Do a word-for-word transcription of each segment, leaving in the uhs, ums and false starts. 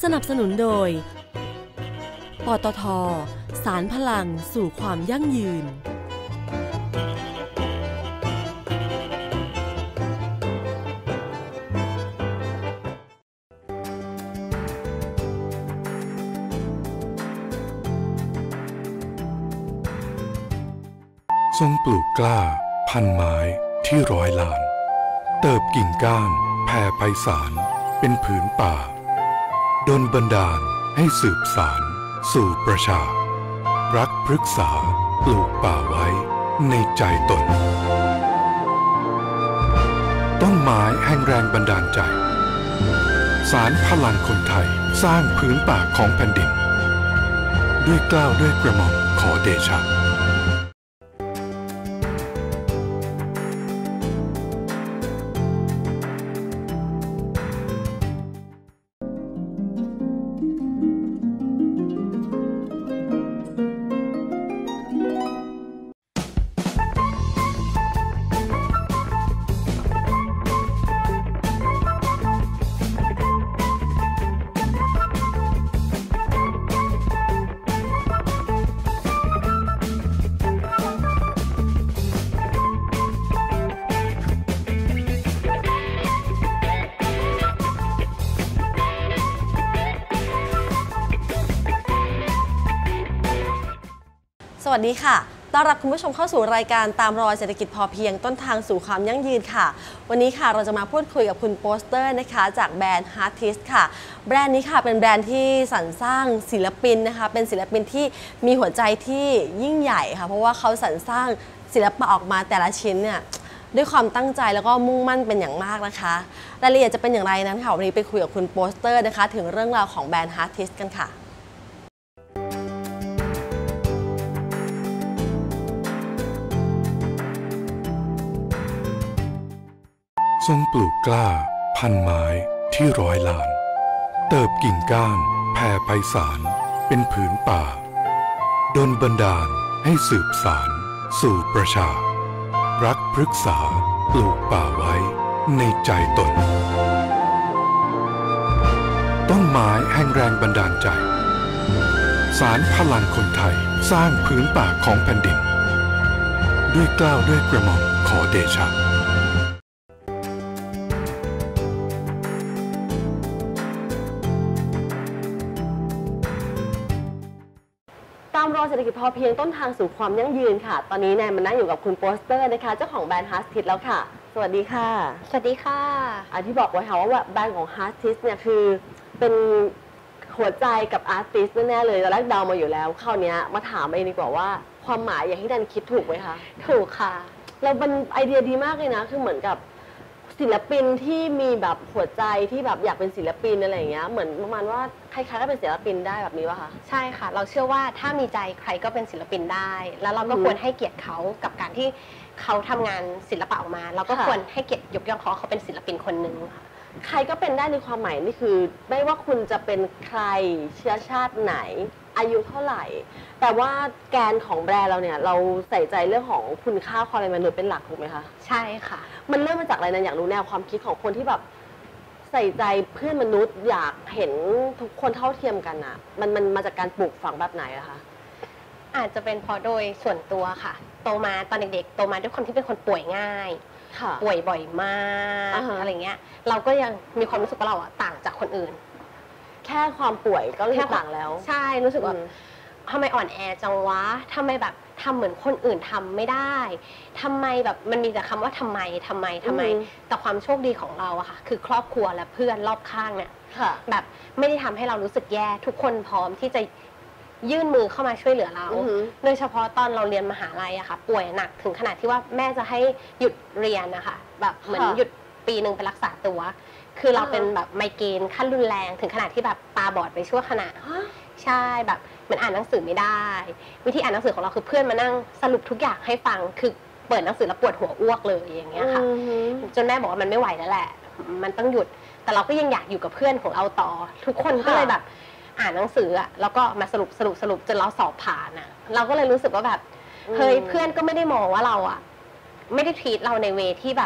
นับสนุนโดยปตท.สารพลังสู่ความยั่งยืนทรงปลูกกล้าพันไม้ที่ร้อยล้านเติบกิ่งก้านแผ่ไพศาลเป็นผืนป่าดลบันดาลให้สืบสารสู่ประชารักพฤกษาปลูกป่าไว้ในใจตนต้นไม้แห่งแรงบันดาลใจสารพลังคนไทยสร้างพื้นป่าของแผ่นดินด้วยเกล้าด้วยกระหม่อมขอเดชะสวัสดีค่ะต้อนรับคุณผู้ชมเข้าสู่รายการตามรอยเศรษฐกิจพอเพียงต้นทางสู่ความยั่งยืนค่ะวันนี้ค่ะเราจะมาพูดคุยกับคุณโปสเตอร์นะคะจากแบรนด์ Heartist ค่ะแบรนด์นี้ค่ะเป็นแบรนด์ที่สรรสร้างศิลปินนะคะเป็นศิลปินที่มีหัวใจที่ยิ่งใหญ่ค่ะเพราะว่าเขาสรรสร้างศิลปะออกมาแต่ละชิ้นเนี่ยด้วยความตั้งใจแล้วก็มุ่งมั่นเป็นอย่างมากนะคะรายละเอียดจะเป็นอย่างไรนั้นค่ะวันนี้ไปคุยกับคุณโปสเตอร์นะคะถึงเรื่องราวของแบรนด์ Heartist กันค่ะทรงปลูกกล้าพันไม้ที่ร้อยล้านเติบกิ่งก้านแผ่ไพศาลเป็นผืนป่าดลบันดาลให้สืบสารสู่ประชารักพฤกษาปลูกป่าไว้ในใจตนต้นไม้แห่งแรงบันดาลใจสารพลังคนไทยสร้างผืนป่าของแผ่นดินด้วยเกล้าด้วยกระหม่อมขอเดชะตามรอยเศรษฐกิจพอเพียงต้นทางสู่ความยั่งยืนค่ะตอนนี้แนนมานั่งอยู่กับคุณโปสเตอร์นะคะเจ้าของแบรนด์ Heartist แล้วค่ะสวัสดีค่ะสวัสดีค่ะอันที่บอกไว้ค่ะว่าแบรนด์ของ Heartist เนี่ยคือเป็นหัวใจกับอาร์ติสต์แน่ๆเลยตอนแรกเดามาอยู่แล้วคราวนี้มาถามเองดีกว่าว่าความหมายอย่างที่แนนคิดถูกไหมคะถูกค่ะเราเป็นไอเดียดีมากเลยนะคือเหมือนกับศิลปินที่มีแบบหัวใจที่แบบอยากเป็นศิลปินอะไรอย่างเงี้ยเหมือนประมาณว่าใครๆก็เป็นศิลปินได้แบบนี้ป่ะคะใช่ค่ะเราเชื่อว่าถ้ามีใจใครก็เป็นศิลปินได้แล้วเราก็ควรให้เกียรติเขากับการที่เขาทำงานศิลปะออกมาเราก็ควรให้เกียรติยกย่องเขาเขาเป็นศิลปินคนหนึ่งใครก็เป็นได้ในความหมายนี่คือไม่ว่าคุณจะเป็นใครเชื้อชาติไหนอายุเท่าไหร่แต่ว่าแกนของแบรนด์เราเนี่ยเราใส่ใจเรื่องของคุณค่าความเป็นมนุษย์เป็นหลักถูกไหมคะใช่ค่ะมันเริ่มมาจากอะไรนะอยากรู้แนวความคิดของคนที่แบบใส่ใจเพื่อนมนุษย์อยากเห็นทุกคนเท่าเทียมกันอะมันมันมาจากการปลูกฝังแบบไหนอะคะอาจจะเป็นเพราะโดยส่วนตัวค่ะโตมาตอนเด็กๆโตมาด้วยคนที่เป็นคนป่วยง่ายป่วยบ่อยมากอะไรเงี้ยเราก็ยังมีความรู้สึกว่าเราอะต่างจากคนอื่นแค่ความป่วยก็รู้สึกต่างแล้วใช่รู้สึกว่าทำไมอ่อนแอจังวะทำไมแบบทำเหมือนคนอื่นทำไม่ได้ทำไมแบบมันมีแต่คำว่าทำไมทำไมทำไมแต่ความโชคดีของเราอะค่ะคือครอบครัวและเพื่อนรอบข้างเนี่ยแบบไม่ได้ทำให้เรารู้สึกแย่ทุกคนพร้อมที่จะยื่นมือเข้ามาช่วยเหลือเราโดยเฉพาะตอนเราเรียนมหาลัยอะค่ะป่วยหนักถึงขนาดที่ว่าแม่จะให้หยุดเรียนนะคะแบบเหมือนหยุดปีหนึ่งไปรักษาตัวคือเราเป็นแบบไมเกรนขั้นรุนแรงถึงขนาดที่แบบตาบอดไปชั่วขณะใช่แบบเหมือนอ่านหนังสือไม่ได้วิธีอ่านหนังสือของเราคือเพื่อนมานั่งสรุปทุกอย่างให้ฟังคือเปิดหนังสือแล้วปวดหัวอ้วกเลยอย่างเงี้ยค่ะจนแม่บอกว่ามันไม่ไหวแล้วแหละมันต้องหยุดแต่เราก็ยังอยากอยู่กับเพื่อนของเราต่อทุกคนก็เลยแบบอ่านหนังสืออะแล้วก็มาสรุปสรุปสรุปจนเราสอบผ่านอะเราก็เลยรู้สึกว่าแบบเฮ้ยเพื่อนก็ไม่ได้มองว่าเราอะไม่ได้ทีตเราในเวที่แบบ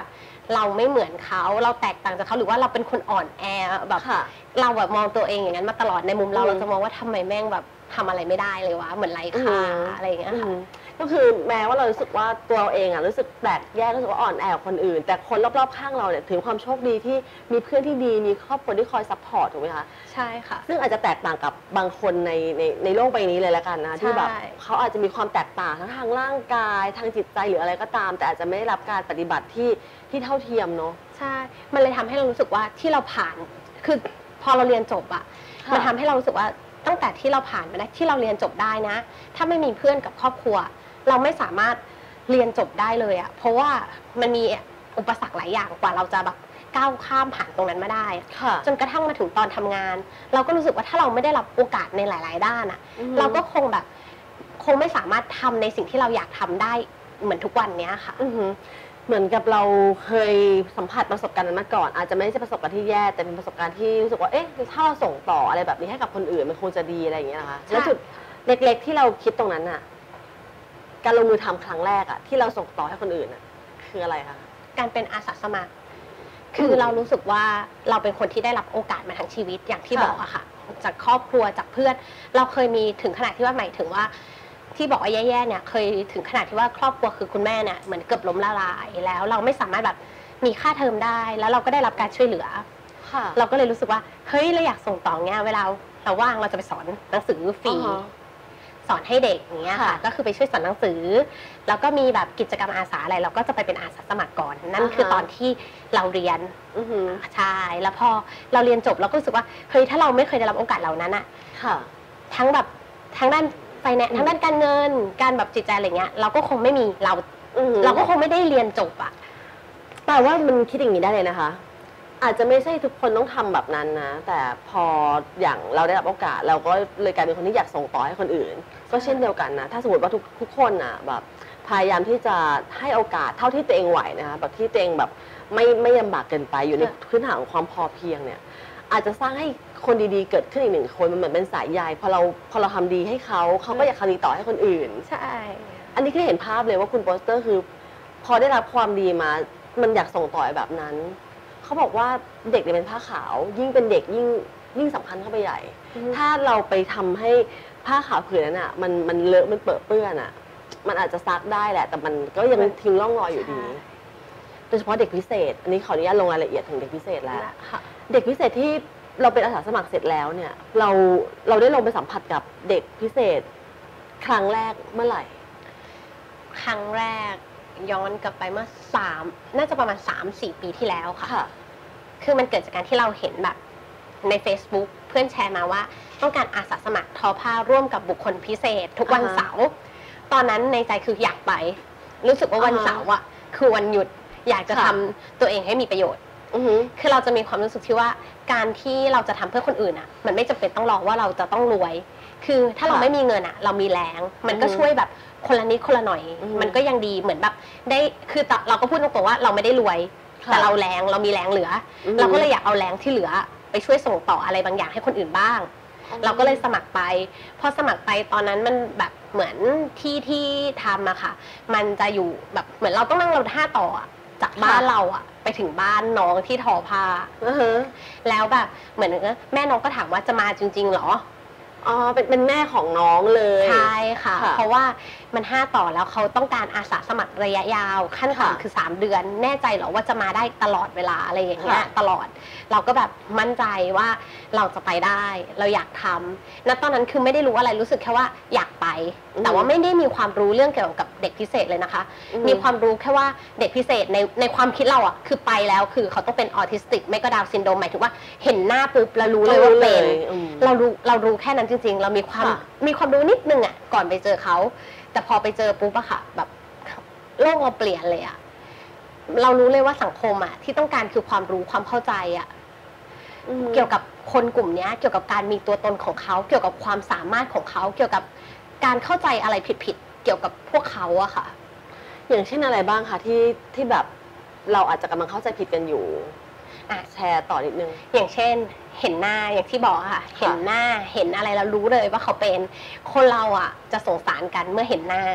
เราไม่เหมือนเขาเราแตกต่างจากเขาหรือว่าเราเป็นคนอ่อนแอแบบเราแบบมองตัวเองอย่างนั้นมาตลอดในมุมเราเราจะมองว่าทำไมแม่งแบบทำอะไรไม่ได้เลยวะเหมือนไร้ค่าอะไรอย่างเงี้ยค่ะก็คือแม้ว่าเรารู้สึกว่าตัวเราเองอ่ะรู้สึกแปลกแยกรู้สึกว่าอ่อนแอคนอื่นแต่คนรอบๆข้างเราเนี่ยถือความโชคดีที่มีเพื่อนที่ดีมีครอบครัวที่คอยซัพพอร์ตถูกไหมคะใช่ค่ะซึ่งอาจจะแตกต่างกับบางคนในในในโลกใบนี้เลยละกันนะที่แบบเขาอาจจะมีความแตกต่างทั้งทางร่างกายทางจิตใจหรืออะไรก็ตามแต่อาจจะไม่ได้รับการปฏิบัติที่ที่เท่าเทียมเนาะใช่มันเลยทำให้เรารู้สึกว่าที่เราผ่านคือพอเราเรียนจบอะมันทำให้เรารู้สึกว่าตั้งแต่ที่เราผ่านมาได้ที่เราเรียนจบได้นะถ้าไม่มีเพื่อนกับครอบครัวเราไม่สามารถเรียนจบได้เลยอะเพราะว่ามันมีอุปสรรคหลายอย่างกว่าเราจะแบบก้าวข้ามผ่านตรงนั้นมาได้จนกระทั่งมาถึงตอนทำงานเราก็รู้สึกว่าถ้าเราไม่ได้รับโอกาสในหลายๆด้านอะเราก็คงแบบคงไม่สามารถทำในสิ่งที่เราอยากทำได้เหมือนทุกวันนี้ค่ะเหมือนกับเราเคยสัมผัสประสบการณ์นั้นมาก่อนอาจจะไม่ใช่ประสบการณ์ที่แย่แต่เป็นประสบการณ์ที่รู้สึกว่าเอ๊ะถ้าเราส่งต่ออะไรแบบนี้ให้กับคนอื่นมันคงจะดีอะไรอย่างเงี้ยนะคะแล้วจุดเล็กๆที่เราคิดตรงนั้นอะการลงมือทำครั้งแรกอะที่เราส่งต่อให้คนอื่นอะคืออะไรคะการเป็นอาสาสมัครคือเรารู้สึกว่าเราเป็นคนที่ได้รับโอกาสมาทั้งชีวิตอย่างที่บอกอะค่ะจากครอบครัวจากเพื่อนเราเคยมีถึงขนาดที่ว่าหมายถึงว่าที่บอกว่าแย่ๆเนี่ยเคยถึงขนาดที่ว่าครอบครัวคือคุณแม่เนี่ยเหมือนเกือบล้มละลายแล้วเราไม่สามารถแบบมีค่าเทอมได้แล้วเราก็ได้รับการช่วยเหลือเราก็เลยรู้สึกว่าเฮ้ยเราอยากส่งต่อเงี้ยเวลาเราว่างเราจะไปสอนหนังสือฟรีสอนให้เด็กอย่างเงี้ยค่ะก็คือไปช่วยสอนหนังสือแล้วก็มีแบบกิจกรรมอาสาอะไรเราก็จะไปเป็นอาสาสมัครก่อนนั่นคือตอนที่เราเรียนใช่แล้วพอเราเรียนจบเราก็รู้สึกว่าเฮ้ยถ้าเราไม่เคยได้รับโอกาสเหล่านั้นอะทั้งแบบทั้งด้านไฟแนนซ์ทั้งด้านการเงินการแบบจิตใจอะไรเงี้ยเราก็คงไม่มีเราเราก็คงไม่ได้เรียนจบอะแต่ว่ามันคิดอย่างนี้ได้เลยนะคะอาจจะไม่ใช่ทุกคนต้องทำแบบนั้นนะแต่พออย่างเราได้รับโอกาสเราก็เลยกลายเป็นคนที่อยากส่งต่อให้คนอื่นก็เช่นเดียวกันนะถ้าสมมติว่าทุกทุกคนอ่ะแบบพยายามที่จะให้โอกาสเท่าที่ตัวเองไหวนะคะแบบที่ตัวเองแบบไม่ไม่ลำบากเกินไปอยู่ในพื้นฐานของความพอเพียงเนี่ยอาจจะสร้างให้คนดีๆเกิดขึ้นอีกหนึ่งคนมันเหมือนเป็นสายใยพอเราพอเราทำดีให้เขาเขาก็อยากทำดีต่อให้คนอื่นใช่อันนี้คือเห็นภาพเลยว่าคุณโปสเตอร์คือพอได้รับความดีมามันอยากส่งต่อแบบนั้นเขาบอกว่าเด็กเนี่ยเป็นผ้าขาวยิ่งเป็นเด็กยิ่งยิ่งสำคัญเข้าไปใหญ่ถ้าเราไปทำให้ผ้าขาวผืนนั้นอ่ะมันมันเลอะมันเปื้อนเปื้อนอ่ะมันอาจจะซักได้แหละแต่มันก็ยังทิ้งร่องรอยอยู่ดีโดยเฉพาะเด็กพิเศษอันนี้ขออนุญาตลงรายละเอียดถึงเด็กพิเศษแล้วเด็กพิเศษที่เราเป็นอาสาสมัครเสร็จแล้วเนี่ยเราเราได้ลงไปสัมผัสกับเด็กพิเศษครั้งแรกเมื่อไหร่ครั้งแรกย้อนกลับไปเมื่อสามน่าจะประมาณ สามสี่ ปีที่แล้วค่ะคือมันเกิดจากการที่เราเห็นแบบใน Facebook เพื่อนแชร์มาว่าต้องการอาสาสมัครทอผ้าร่วมกับบุคคลพิเศษทุกวันเสาร์ตอนนั้นในใจคืออยากไปรู้สึกว่าวันเสาร์อ่ะคือวันหยุดอยากจะทำตัวเองให้มีประโยชน์คือเราจะมีความรู้สึกที่ว่าการที่เราจะทำเพื่อคนอื่นอ่ะมันไม่จำเป็นต้องรอว่าเราจะต้องรวยคือถ้าเราไม่มีเงินอ่ะเรามีแรงมันก็ช่วยแบบคนละนิดคนละหน่อยมันก็ยังดีเหมือนแบบได้คือเราก็พูดตรงๆว่าเราไม่ได้รวยแต่เราแรงเรามีแรงเหลือเราก็เลยอยากเอาแรงที่เหลือไปช่วยส่งต่ออะไรบางอย่างให้คนอื่นบ้างเราก็เลยสมัครไปพอสมัครไปตอนนั้นมันแบบเหมือนที่ที่ทำอะค่ะมันจะอยู่แบบเหมือนเราต้องนั่งรถห้าต่อจากบ้านเราอะไปถึงบ้านน้องที่ทอผ้าแล้วแบบเหมือนแม่น้องก็ถามว่าจะมาจริงๆหรออ๋อเป็นเป็นแม่ของน้องเลยใช่ค่ะเพราะว่ามันห้าต่อแล้วเขาต้องการอาสาสมัครระยะยาวขั้นต่ำคือสามเดือนแน่ใจเหรอว่าจะมาได้ตลอดเวลาอะไรอย่างเงี้ยตลอดเราก็แบบมั่นใจว่าเราจะไปได้เราอยากทำณตอนนั้นคือไม่ได้รู้อะไรรู้สึกแค่ว่าอยากไปแต่ว่าไม่ได้มีความรู้เรื่องเกี่ยวกับเด็กพิเศษเลยนะคะมีความรู้แค่ว่าเด็กพิเศษในในความคิดเราอ่ะคือไปแล้วคือเขาต้องเป็นออทิสติกไม่ก็ดาวน์ซินโดรมหมายถึงว่าเห็นหน้าปุ๊บเรารู้เลยว่าเป็นเรารู้เรารู้แค่นั้นจริงๆเรามีความมีความรู้นิดนึงอ่ะก่อนไปเจอเขาแต่พอไปเจอปุ๊บอะค่ะแบบโลกเราเปลี่ยนเลยอะเรารู้เลยว่าสังคมอะที่ต้องการคือความรู้ความเข้าใจอะเกี่ยวกับคนกลุ่มนี้เกี่ยวกับการมีตัวตนของเขาเกี่ยวกับความสามารถของเขาเกี่ยวกับการเข้าใจอะไรผิดๆเกี่ยวกับพวกเขาอะค่ะอย่างเช่นอะไรบ้างคะที่ที่แบบเราอาจจะกำลังเข้าใจผิดกันอยู่แชร์ต่อนิดนึงอย่างเช่นเห็นหน้าอย่างที่บอกค่ะเห็นหน้าเห็นอะไรเรารู้เลยว่าเขาเป็นคนเราอ่ะจะสงสารกันเมื่อเห็นหน้า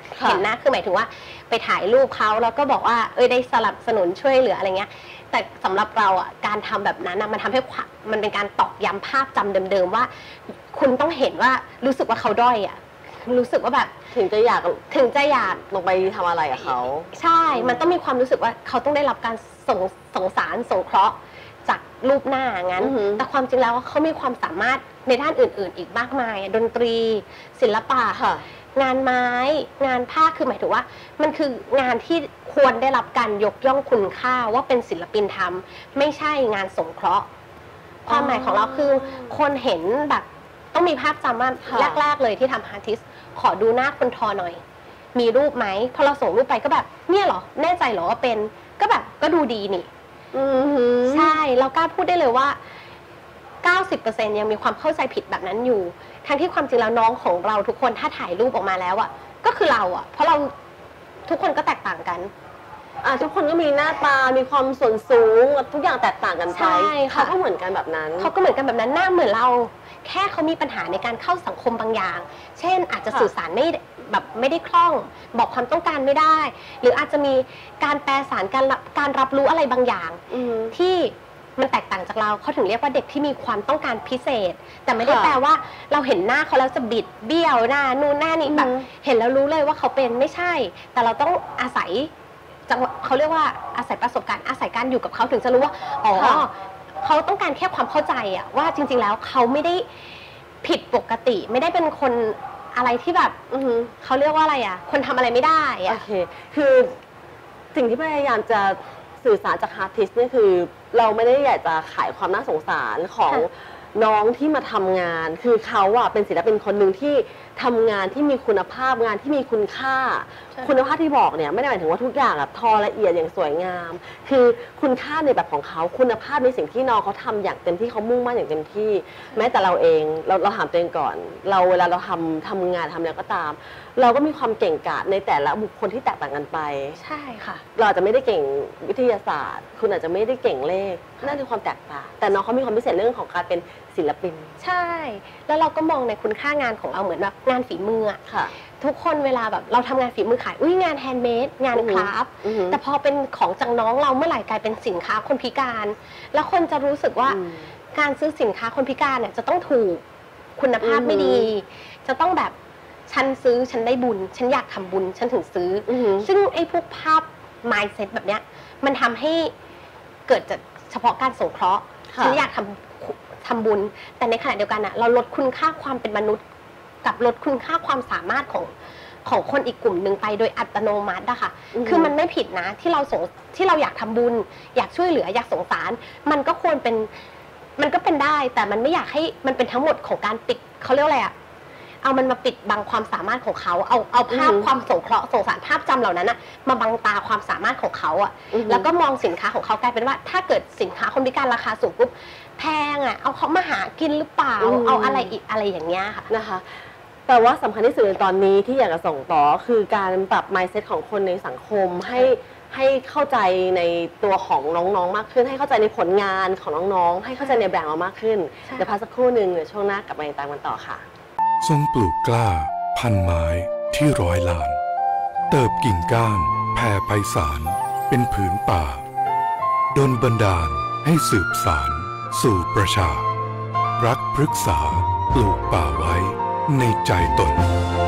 เห็นหน้าคือหมายถึงว่าไปถ่ายรูปเขาแล้วก็บอกว่าเอ้ยได้สนับสนุนช่วยเหลืออะไรเงี้ยแต่สำหรับเราอ่ะการทำแบบนั้นมันทำให้มันเป็นการตอกย้ำภาพจำเดิมๆว่าคุณต้องเห็นว่ารู้สึกว่าเขาด้อยอ่ะรู้สึกว่าแบบถึงจะอยากถึงจะอยากลงไปทำอะไรกับเขาใช่มันต้องมีความรู้สึกว่าเขาต้องได้รับการสงสงสารสงเคราะห์จากรูปหน้างั้นแต่ความจริงแล้วเขามีความสามารถในด้านอื่นๆอีกมากมายดนตรีศิลปะงานไม้งานผ้าคือหมายถึงว่ามันคืองานที่ควรได้รับการยกย่องคุณค่าว่าเป็นศิลปินทำไม่ใช่งานสงเคราะห์ความหมายของเราคือคนเห็นแบบต้องมีภาพจำว่าแรกๆเลยที่ทำอาร์ติสขอดูหน้าคนทอหน่อยมีรูปไหมพอเราส่งรูปไปก็แบบเนี่ยเหรอแน่ใจเหรอว่าเป็นก็แบบก็ดูดีนี่ใช่เรากล้าพูดได้เลยว่า เก้าสิบเปอร์เซ็นต์ ยังมีความเข้าใจผิดแบบนั้นอยู่ทั้งที่ความจริงแล้วน้องของเราทุกคนถ้าถ่ายรูปออกมาแล้วอ่ะก็คือเราอ่ะเพราะเราทุกคนก็แตกต่างกันอ่าทุกคนก็มีหน้าตามีความส่วนสูงทุกอย่างแตกต่างกันไปเขาก็เหมือนกันแบบนั้นเขาก็เหมือนกันแบบนั้นหน้าเหมือนเราแค่เขามีปัญหาในการเข้าสังคมบางอย่างเช่นอาจจะสื่อสารไม่แบบไม่ได้คล่องบอกความต้องการไม่ได้หรืออาจจะมีการแปลสารการการรับรู้อะไรบางอย่างที่มันแตกต่างจากเราเขาถึงเรียกว่าเด็กที่มีความต้องการพิเศษแต่ไม่ได้แปลว่าเราเห็นหน้าเขาแล้วจะบิดเบี้ยวหน้านู่นหน้านี้แบบเห็นแล้วรู้เลยว่าเขาเป็นไม่ใช่แต่เราต้องอาศัยจังเขาเรียกว่าอาศัยประสบการณ์อาศัยการอยู่กับเขาถึงจะรู้ว่าอ๋อเขาต้องการแค่ความเข้าใจอะว่าจริงๆแล้วเขาไม่ได้ผิดปกติไม่ได้เป็นคนอะไรที่แบบเขาเรียกว่าอะไรอะคนทำอะไรไม่ได้อะโอเคคือสิ่งที่พยายามจะสื่อสารจากอาร์ติสต์นี่คือเราไม่ได้อยากจะขายความน่าสงสารของน้องที่มาทำงานคือเขาอะเป็นศิลปินคนหนึ่งที่ทำงานที่มีคุณภาพงานที่มีคุณค่าคุณภาพที่บอกเนี่ยไม่ได้หมายถึงว่าทุกอย่างอะทอละเอียดอย่างสวยงามคือคุณค่าในแบบของเขาคุณภาพในสิ่งที่น้องเขาทำอย่างเต็มที่เขามุ่งมั่นอย่างเต็มที่แม้แต่เราเองเราเราถามตัวเองก่อนเราเวลาเราทำทำงานทำอะไรก็ตามเราก็มีความเก่งกาจในแต่ละบุคคลที่แตกต่างกันไปใช่ค่ะเราอาจจะไม่ได้เก่งวิทยาศาสตร์คุณอาจจะไม่ได้เก่งเลขนั่นคือความแตกต่างแต่น้องเขามีความพิเศษเรื่องของการเป็นศิลปินใช่แล้วเราก็มองในคุณค่างานของเราเหมือนแบบงานฝีมือค่ะทุกคนเวลาแบบเราทำงานฝีมือขายอุ้ยงานแฮนด์เมดงานคราฟต์แต่พอเป็นของจากน้องเราเมื่อไหร่กลายเป็นสินค้าคนพิการแล้วคนจะรู้สึกว่าการซื้อสินค้าคนพิการเนี่ยจะต้องถูกคุณภาพไม่ดีจะต้องแบบฉันซื้อฉันได้บุญฉันอยากทำบุญฉันถึงซื้อซึ่งไอ้พวกภาพ mindset แบบเนี้ยมันทำให้เกิดจากเฉพาะการสงเคราะห์ฉันอยากทำทำบุญแต่ในขณะเดียวกันอะเราลดคุณค่าความเป็นมนุษย์กับลดคุณค่าความสามารถของของคนอีกกลุ่มหนึ่งไปโดยอัตโนมัติอะค่ะคือมันไม่ผิดนะที่เราสงที่เราอยากทำบุญอยากช่วยเหลืออยากสงสารมันก็ควรเป็นมันก็เป็นได้แต่มันไม่อยากให้มันเป็นทั้งหมดของการปิดเขาเรียกอะไรอะเอามันมาปิดบังความสามารถของเขาเอาเอาภาพความสงเคราะห์สงสารภาพจำเหล่านั้นอะมาบังตาความสามารถของเขาอะแล้วก็มองสินค้าของเขากลายเป็นว่าถ้าเกิดสินค้าคนพิการราคาสูงปุ๊บแพงอะเอาเขามาหากินหรือเปล่าเอาอะไรอีกอะไรอย่างเงี้ยค่ะนะคะแต่ว่าสำคัญที่สุดในตอนนี้ที่อยากจะส่งต่อคือการปรับ mindset ของคนในสังคมให้ให้เข้าใจในตัวของน้องๆมากขึ้นให้เข้าใจในผลงานของน้องๆให้เข้าใจในแบรนด์เรามากขึ้นเดี๋ยวพักสักครู่หนึ่งเดี๋ยวช่วงหน้ากลับมาติดตามกันต่อค่ะทรงปลูกกล้าพันไม้ที่ร้อยล้านเติบกิ่งก้านแผ่ไพศาลเป็นผืนป่าดลบันดาลให้สืบสารสู่ประชารักพฤกษาปลูกป่าไว้ในใจตน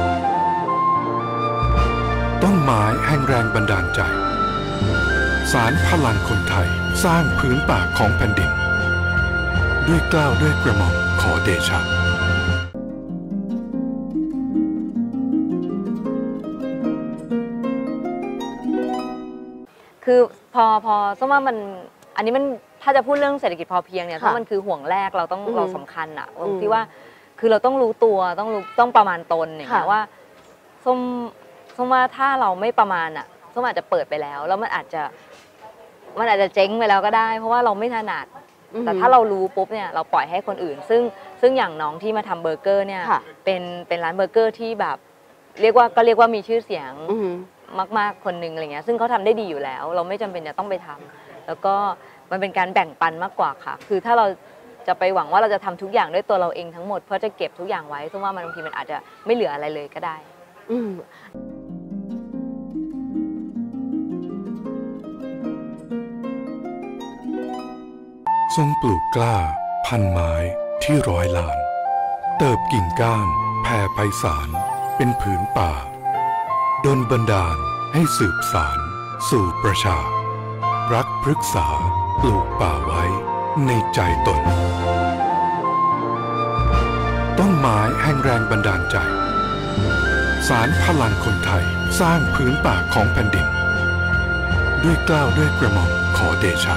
ต้นไม้แห่งแรงบันดาลใจสารพลังคนไทยสร้างพื้นป่าของแผ่นดินด้วยเกล้าด้วยกระหม่อมขอเดชะคือพอพอส้มว่ามันอันนี้มันถ้าจะพูดเรื่องเศรษฐกิจพอเพียงเนี่ยเพราะมันคือห่วงแรกเราต้องเราสำคัญอะตรงที่ว่าคือเราต้องรู้ตัวต้องรู้ต้องประมาณตนอย่างเงี้ยว่าส้มส้มว่าถ้าเราไม่ประมาณอะส้มอาจจะเปิดไปแล้วแล้วมันอาจจะมันอาจจะเจ๊งไปแล้วก็ได้เพราะว่าเราไม่ถนัดแต่ถ้าเรารู้ปุ๊บเนี่ยเราปล่อยให้คนอื่นซึ่งซึ่งอย่างน้องที่มาทำเบอร์เกอร์เนี่ยเป็นเป็นร้านเบอร์เกอร์ที่แบบเรียกว่าก็เรียกว่ามีชื่อเสียงมากๆคนนึงอะไรเงี้ยซึ่งเขาทำได้ดีอยู่แล้วเราไม่จำเป็นจะต้องไปทำแล้วก็มันเป็นการแบ่งปันมากกว่าค่ะคือถ้าเราจะไปหวังว่าเราจะทำทุกอย่างด้วยตัวเราเองทั้งหมดเพื่อจะเก็บทุกอย่างไว้ซึ่งว่ามันบางทีมันอาจจะไม่เหลืออะไรเลยก็ได้ทรงปลูกกล้าพันไม้ที่ร้อยล้านเติบกิ่งก้านแผ่ไพศาลเป็นผืนป่าดลบันดาลให้สืบสารสู่ประชารักพฤกษาปลูกป่าไว้ในใจตนต้นไม้แห่งแรงบันดาลใจสารพลังคนไทยสร้างพื้นป่าของแผ่นดินด้วยเกล้าด้วยกระหม่อมขอเดชะ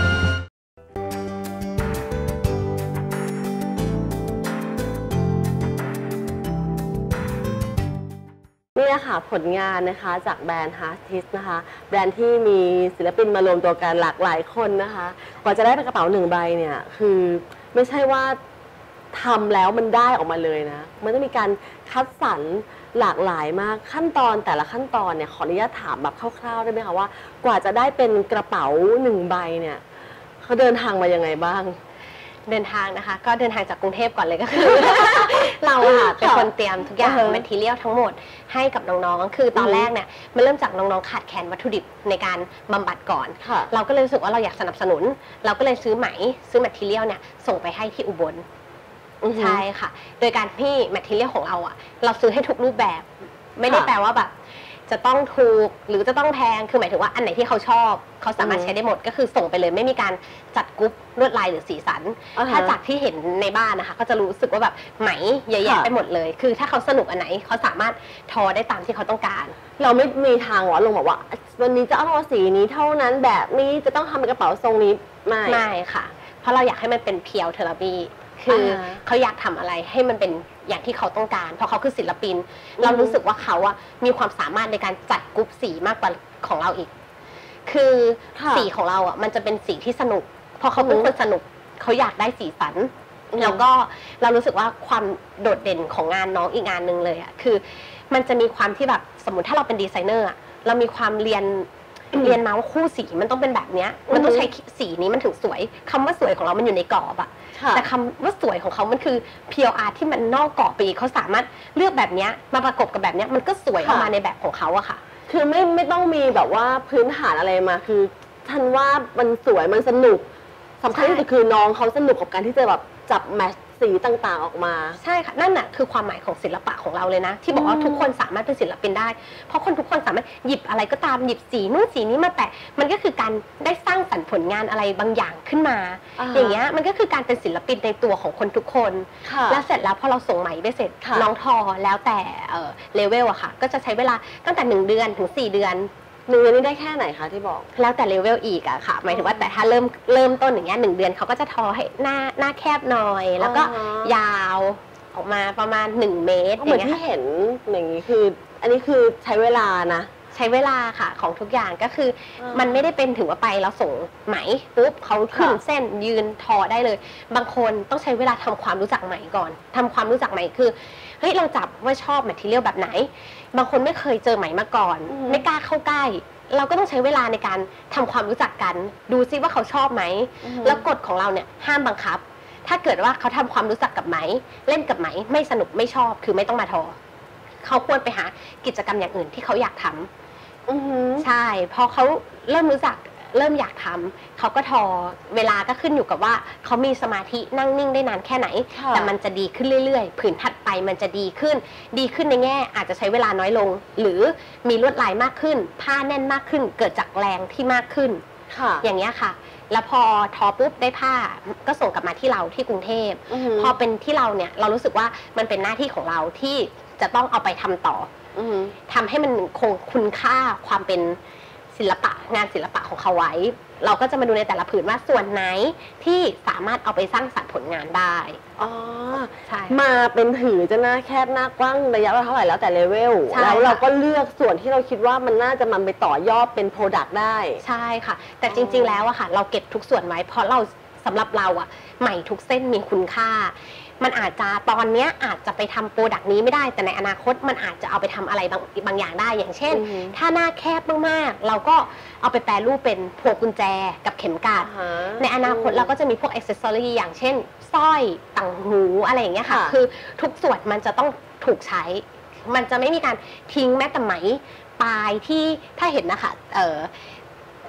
นี่แหละค่ะผลงานนะคะจากแบรนด์ Heartist นะคะแบรนด์ที่มีศิลปินมารวมตัวกันหลากหลายคนนะคะกว่าจะได้เป็นกระเป๋าหนึ่งใบเนี่ยคือไม่ใช่ว่าทำแล้วมันได้ออกมาเลยนะมันต้องมีการคัดสรรหลากหลายมากขั้นตอนแต่ละขั้นตอนเนี่ยขออนุญาตถามแบบคร่าวๆได้ไหมคะว่ากว่าจะได้เป็นกระเป๋าหนึ่งใบเนี่ยเขาเดินทางมายังไงบ้างเดินทางนะคะก็เดินทางจากกรุงเทพก่อนเลยก็คือ เราค่ะเป็นคนเตรียมทุกอย่างแมททีเรียลทั้งหมดให้กับน้องๆคือตอนแรกเนี่ยมันเริ่มจากน้องๆขาดแคลนวัตถุดิบในการบำบัดก่อนเราก็เลยรู้สึกว่าเราอยากสนับสนุนเราก็เลยซื้อไหมซื้อแมททีเรียลเนี่ยส่งไปให้ที่อุบลใช่ค่ะโดยการที่แมททีเรียลของเราอ่ะเราซื้อให้ทุกรูปแบบไม่ได้แปลว่าแบบจะต้องถูกหรือจะต้องแพงคือหมายถึงว่าอันไหนที่เขาชอบเขาสามารถใช้ได้หมดก็คือส่งไปเลยไม่มีการจัดกรุ๊ปลวดลายหรือสีสันถ้าจากที่เห็นในบ้านนะคะก็จะรู้สึกว่าแบบไหมเยอะแยะไปหมดเลยคือถ้าเขาสนุกอันไหนเขาสามารถทอได้ตามที่เขาต้องการเราไม่มีทางหรอลงบอกว่าวันนี้จะเอาสีนี้เท่านั้นแบบนี้จะต้องทำเป็นกระเป๋าทรงนี้ไม่ไม่ค่ะเพราะเราอยากให้มันเป็นเพียวเทอราปีคือเขาอยากทำอะไรให้มันเป็นอย่างที่เขาต้องการเพราะเขาคือศิลปินเรารู้สึกว่าเขาอะมีความสามารถในการจัดกรุ๊ปสีมากกว่าของเราอีกคือสีของเราอะมันจะเป็นสีที่สนุกพอเขาเป็นคนสนุกเขาอยากได้สีสันแล้วก็เรารู้สึกว่าความโดดเด่นของงานน้องอีกงานหนึ่งเลยอะคือมันจะมีความที่แบบสมมติถ้าเราเป็นดีไซเนอร์อะเรามีความเรียนเรียนมาว่าคู่สีมันต้องเป็นแบบนี้มันต้องใช้สีนี้มันถึงสวยคำว่าสวยของเรามันอยู่ในกรอบอะแต่คำว่าสวยของเขามันคือเพียวอาร์ตที่มันนอกกรอบไปอีกเขาสามารถเลือกแบบนี้มาประกบกับแบบนี้มันก็สวยออกมาในแบบของเขาอะค่ะคือไม่ไม่ต้องมีแบบว่าพื้นฐานอะไรมาคือท่านว่ามันสวยมันสนุกสำคัญที่สุดคือน้องเขาสนุกกับการที่จะแบบจับแมทสีต่างๆออกมาใช่ค่ะนั่นน่ะคือความหมายของศิลปะของเราเลยนะที่บอกว่าทุกคนสามารถเป็นศิลปินได้เพราะคนทุกคนสามารถหยิบอะไรก็ตามหยิบสีนู่นสีนี้มาแปะมันก็คือการได้สร้างสรรค์ผลงานอะไรบางอย่างขึ้นมาอย่างเงี้ยมันก็คือการเป็นศิลปินในตัวของคนทุกคนแล้วเสร็จแล้วพอเราส่งไหมไปเสร็จน้องทอแล้วแต่เลเวลอะค่ะก็จะใช้เวลาตั้งแต่หนึ่งเดือนถึงสี่เดือนหนึ่งเดือนนี้ได้แค่ไหนคะที่บอกแล้วแต่เลเวลอีกอะค่ะหมายถึงว่าแต่ถ้าเริ่มเริ่มต้นอย่างเงี้ยหนึ่งเดือนเขาก็จะทอให้หน้าหน้าแคบหน่อยแล้วก็ยาวออกมาประมาณหนึ่งเมตรเหมือนที่เห็นอย่างนี้คืออันนี้คือใช้เวลานะใช้เวลาค่ะของทุกอย่างก็คือมันไม่ได้เป็นถึงว่าไปแล้วส่งไหมปุ๊บเขาขึ้นเส้นยืนทอได้เลยบางคนต้องใช้เวลาทำความรู้จักไหมก่อนทำความรู้จักไหมคือเฮ้ยเราจับว่าชอบแมททีเรียลแบบไหนบางคนไม่เคยเจอไหมมาก่อนไม่กล้าเข้าใกล้เราก็ต้องใช้เวลาในการทำความรู้จักกันดูซิว่าเขาชอบไหมแล้วกฎของเราเนี่ยห้ามบังคับถ้าเกิดว่าเขาทำความรู้จักกับไหมเล่นกับไหมไม่สนุกไม่ชอบคือไม่ต้องมาทอเขาควรไปหากิจกรรมอย่างอื่นที่เขาอยากทำใช่พอเขาเริ่มรู้จักเริ่มอยากทำเขาก็ทอเวลาก็ขึ้นอยู่กับว่าเขามีสมาธินั่งนิ่งได้นานแค่ไหนแต่มันจะดีขึ้นเรื่อยๆผืนถัดไปมันจะดีขึ้นดีขึ้นในแง่อาจจะใช้เวลาน้อยลงหรือมีลวดลายมากขึ้นผ้าแน่นมากขึ้นเกิดจากแรงที่มากขึ้นอย่างเงี้ยค่ะแล้วพอทอปุ๊บได้ผ้าก็ส่งกลับมาที่เราที่กรุงเทพพอเป็นที่เราเนี่ยเรารู้สึกว่ามันเป็นหน้าที่ของเราที่จะต้องเอาไปทำต่อทำให้มันคงคุณค่าความเป็นศิลปะงานศิลปะของเขาไว้เราก็จะมาดูในแต่ละผืนว่าส่วนไหนที่สามารถเอาไปสร้างสรรค์ผลงานได้อ๋อใช่มาเป็นถือจะหน้าแคบหน้ากว้างระยะเท่าไหร่แล้วแต่เลเวลแล้วเราก็เลือกส่วนที่เราคิดว่ามันน่าจะมันไปต่อยอดเป็นโปรดักต์ได้ใช่ค่ะแต่จริงๆแล้วอะค่ะเราเก็บทุกส่วนไว้เพราะเราสำหรับเราอะไหมทุกเส้นมีคุณค่ามันอาจจะตอนนี้อาจจะไปทำโปรดักต์นี้ไม่ได้แต่ในอนาคตมันอาจจะเอาไปทำอะไรบางบางอย่างได้อย่างเช่นถ้าหน้าแคบมากๆเราก็เอาไปแปรรูปเป็นพวงกุญแจกับเข็มกลัดในอนาคตเราก็จะมีพวกอ็อกเซสซอรี่อย่างเช่นสร้อยต่างหูอะไรอย่างเงี้ยค่ะคือทุกส่วนมันจะต้องถูกใช้มันจะไม่มีการทิ้งแม้แต่ไหมปลายที่ถ้าเห็นนะคะเออ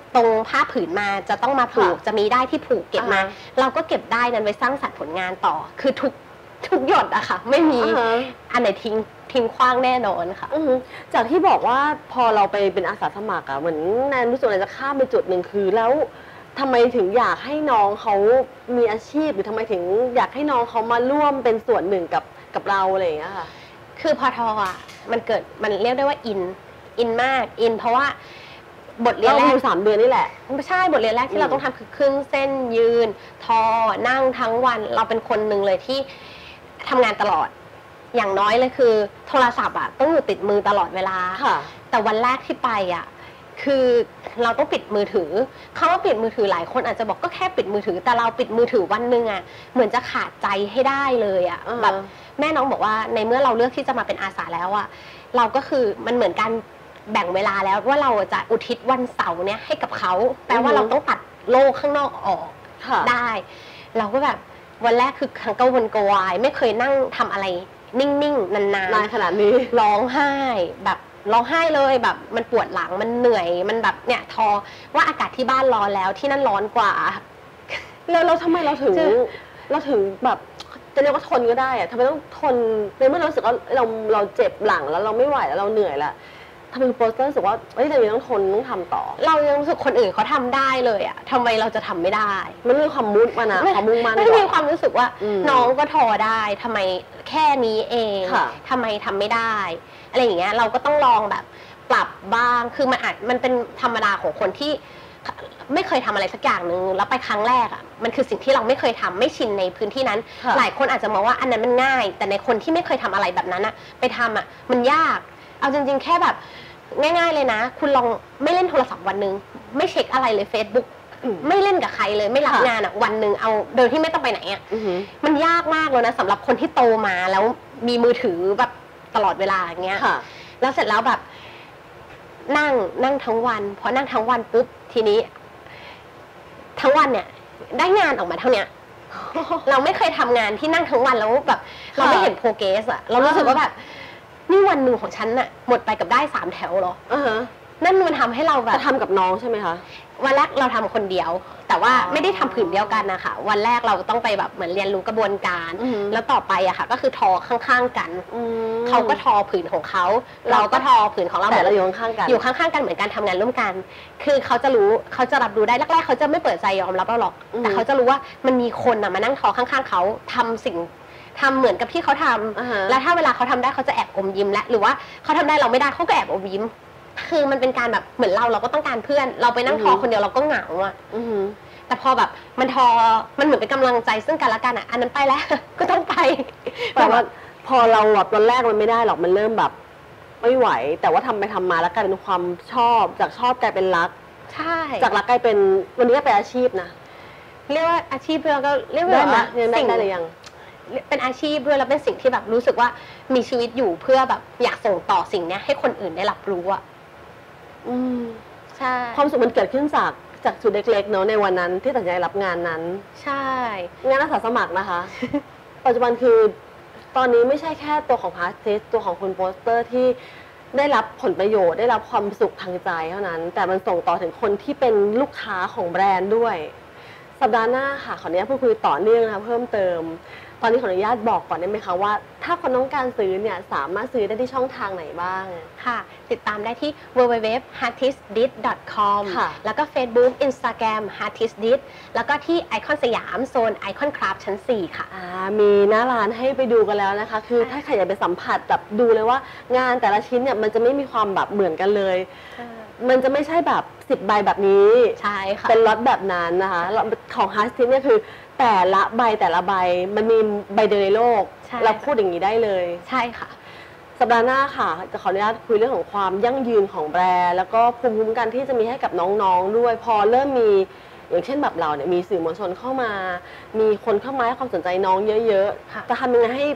ตรงผ้าผืนมาจะต้องมาผูกจะมีได้ที่ผูกเก็บมาเราก็เก็บได้นั้นไว้สร้างสรรค์ผลงานต่อคือทุกทุกหยดอะค่ะไม่มีอันไหนทิ้งทิ้งขว้างแน่นอนค่ะจากที่บอกว่าพอเราไปเป็นอาสาสมัครอะเหมือนแนนรู้สึกอะไรจะข้ามไปจุดหนึ่งคือแล้วทำไมถึงอยากให้น้องเขามีอาชีพหรือทำไมถึงอยากให้น้องเขามาร่วมเป็นส่วนหนึ่งกับกับเราอะไรอย่างเงี้ยค่ะคือพอทออะมันเกิดมันเรียกได้ว่าอินอินมากอินเพราะว่าบทเรียนแรกอยู่สามเดือนนี่แหละไม่ใช่บทเรียนแรกที่เราต้องทำคือขึ้นเส้นยืนทอนั่งทั้งวันเราเป็นคนหนึ่งเลยที่ทำงานตลอดอย่างน้อยเลยคือโทรศัพท์อะต้องอยู่ติดมือตลอดเวลาแต่วันแรกที่ไปอะคือเราต้องปิดมือถือคำว่าปิดมือถือหลายคนอาจจะบอกก็แค่ปิดมือถือแต่เราปิดมือถือวันหนึ่งอะเหมือนจะขาดใจให้ได้เลยอะแบบแม่น้องบอกว่าในเมื่อเราเลือกที่จะมาเป็นอาสาแล้วอะเราก็คือมันเหมือนการแบ่งเวลาแล้วว่าเราจะอุทิศวันเสาร์เนี้ยให้กับเขาแปลว่าเราต้องตัดโลกข้างนอกออกได้เราก็แบบวันแรกคือทั้งกังวลกวายไม่เคยนั่งทำอะไรนิ่งๆนานๆนานขนาดนี้ร้องไห้แบบร้องไห้เลยแบบมันปวดหลังมันเหนื่อยมันแบบเนี่ยทอว่าอากาศที่บ้านร้อนแล้วที่นั่นร้อนกว่าแล้วเราทำไมเราถึงเราถึงแบบจะเรียกว่าทนก็ได้อะทำไมต้องทนในเมื่อเรารู้สึกว่าเราเราเจ็บหลังแล้วเราไม่ไหวแล้วเราเหนื่อยแล้วทำไมโปสเตอร์รู้สึกว่าเฮ้ยเรายังต้องทนต้องทำต่อเรายังรู้สึกคนอื่นเขาทำได้เลยอะทำไมเราจะทำไม่ได้มันมีความมุ่งมั่นอะความมุ่งมั่นไม่มีความรู้สึกว่าน้องก็ทอได้ทำไมแค่นี้เองทำไมทำไม่ได้อะไรอย่างเงี้ยเราก็ต้องลองแบบปรับบ้างคือมันอาจมันเป็นธรรมดาของคนที่ไม่เคยทำอะไรสักอย่างหนึ่งแล้วไปครั้งแรกอ่ะมันคือสิ่งที่เราไม่เคยทำไม่ชินในพื้นที่นั้นหลายคนอาจจะมองว่าอันนั้นมันง่ายแต่ในคนที่ไม่เคยทำอะไรแบบนั้นอ่ะไปทำอ่ะมันยากเอาจริงๆแค่แบบง่ายๆเลยนะคุณลองไม่เล่นโทรศัพท์วันนึงไม่เช็คอะไรเลย Facebook ไม่เล่นกับใครเลยไม่รับงานอ่ะวันหนึ่งเอาโดยที่ไม่ต้องไปไหนอ่ะมันยากมากเลยนะสำหรับคนที่โตมาแล้วมีมือถือแบบตลอดเวลาอย่างเงี้ยแล้วเสร็จแล้วแบบนั่งนั่งทั้งวันพอนั่งทั้งวันปุ๊บทีนี้ทั้งวันเนี่ยได้งานออกมาเท่านี้เราไม่เคยทำงานที่นั่งทั้งวันแล้วแบบเราไม่เห็นโปรเกรสอะเรารู้สึกว่าแบบนี่วันหนึ่งของฉันน่ะหมดไปกับได้สามแถวหรอนั่นมันทำให้เราแบบจะทำกับน้องใช่ไหมคะวันแรกเราทำคนเดียวแต่ว่าไม่ได้ทำผืนเดียวกันนะคะวันแรกเราต้องไปแบบเหมือนเรียนรู้กระบวนการแล้วต่อไปอะค่ะก็คือทอข้างๆกันเขาก็ทอผืนของเขาเราก็ทอผืนของเราแต่เราอยู่ข้างๆกันอยู่ข้างๆกันเหมือนกันทำงานร่วมกันคือเขาจะรู้เขาจะรับรู้ได้แรกๆเขาจะไม่เปิดใจยอมรับเราหรอกแต่เขาจะรู้ว่ามันมีคนอะมานั่งทอข้างๆเขาทำสิ่งทำเหมือนกับที่เขาทำแล้วถ้าเวลาเขาทำได้เขาจะแอบอมยิ้มและหรือว่าเขาทำได้เราไม่ได้เขาก็แอบอมยิ้มคือมันเป็นการแบบเหมือนเราเราก็ต้องการเพื่อนเราไปนั่งทอคนเดียวเราก็เหงาอ่ะแต่พอแบบมันทอมันเหมือนเป็นกำลังใจซึ่งกันและกันอ่ะอันนั้นไปแล้วก็ต้องไปแต่ว่าพอเราแบบตอนแรกมันไม่ได้หรอกมันเริ่มแบบไม่ไหวแต่ว่าทำไปทำมาแล้วกลายเป็นความชอบจากชอบกลายเป็นรักใช่จากรักกลายเป็นวันนี้ก็เป็นอาชีพนะเรียกว่าอาชีพเราก็เรียกว่าสิ่งได้หรือยังเป็นอาชีพด้วยแล้วเป็นสิ่งที่แบบรู้สึกว่ามีชีวิตอยู่เพื่อแบบอยากส่งต่อสิ่งนี้ให้คนอื่นได้รับรู้อ่ะอืมใช่ความสุขมันเกิดขึ้นจากจากจุดเล็กๆเนาะในวันนั้นที่ตัดสินใจรับงานนั้นใช่งานอาสาสมัครนะคะ ปัจจุบันคือตอนนี้ไม่ใช่แค่ตัวของพาร์ทเทสตัวของคุณโปสเตอร์ที่ได้รับผลประโยชน์ได้รับความสุขทางใจเท่านั้นแต่มันส่งต่อถึงคนที่เป็นลูกค้าของแบรนด์ด้วยสัปดาห์หน้าค่ะขออนุญาตพูดคุยต่อเนื่องนะคะเพิ่มเติมตอนนี้ขออนุญาตบอกก่อนได้ไหมคะว่าถ้าคนต้องการซื้อเนี่ยสามารถซื้อได้ที่ช่องทางไหนบ้างค่ะติดตามได้ที่ ดับเบิลยู ดับเบิลยู ดับเบิลยู ดอท ฮาร์ทิสดิส ดอท คอม แล้วก็ Facebook Instagram ฮาร์ทิสดิส แล้วก็ที่ไอคอนสยามโซนไอคอนคราฟชั้นสี่ค่ะมีหน้าร้านให้ไปดูกันแล้วนะคะคือถ้าใครอยากไปสัมผัสแบบดูเลยว่างานแต่ละชิ้นเนี่ยมันจะไม่มีความแบบเหมือนกันเลยมันจะไม่ใช่แบบสิบใบแบบนี้ใช่ค่ะเป็นล็อตแบบนั้นนะคะของฮาร์ทิสเนี่ยคือแต่ละใบแต่ละใบมันมีใบเดียวในโลกเราพูดอย่างนี้ได้เลยใช่ค่ะสัปดาห์หน้าค่ะจะขออนุญาตคุยเรื่องของความยั่งยืนของแบรนด์แล้วก็ภูมิคุ้มกันที่จะมีให้กับน้องๆด้วยพอเริ่มมีอย่างเช่นแบบเราเนี่ยมีสื่อมวลชนเข้ามามีคนเข้ามาให้ความสนใจน้องเยอะๆจะทำยังไงให้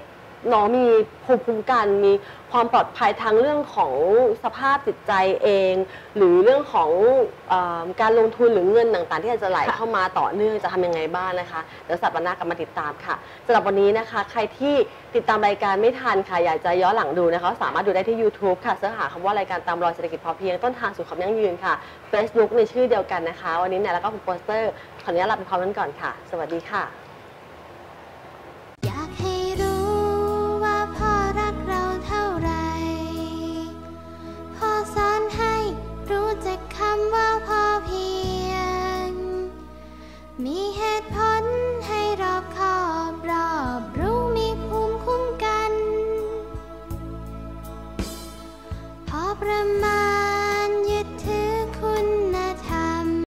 น้องมีภูมิคุ้มกันมีความปลอดภัยทางเรื่องของสภาพจิตใจเอง หรือเรื่องของเออการลงทุนหรือเงินต่างๆที่อาจจะไหลเข้ามาต่อเนื่องจะทำยังไงบ้างนะคะเดี๋ยวสัปดาห์หน้ากลับมาติดตามค่ะสำหรับวันนี้นะคะใครที่ติดตามรายการไม่ทันค่ะอยากจะย้อนหลังดูนะคะสามารถดูได้ที่ YouTube ค่ะเสิร์ชหาคำว่ารายการตามรอยเศรษฐกิจพอเพียงต้นทางสู่ความยั่งยืนค่ะ Facebook ในชื่อเดียวกันนะคะวันนี้เนี่ยแล้วก็คุณโปสเตอร์ขออนุญาตลาไปพร้อมกันก่อนค่ะสวัสดีค่ะอยากให้รู้ว่าพ่อรักเราเท่าไรพ่อสอนให้รู้จักคำว่าพอเพียงมีเหตุผลให้รอบคอบรอบรู้มีภูมิคุ้มกันพอประมาณ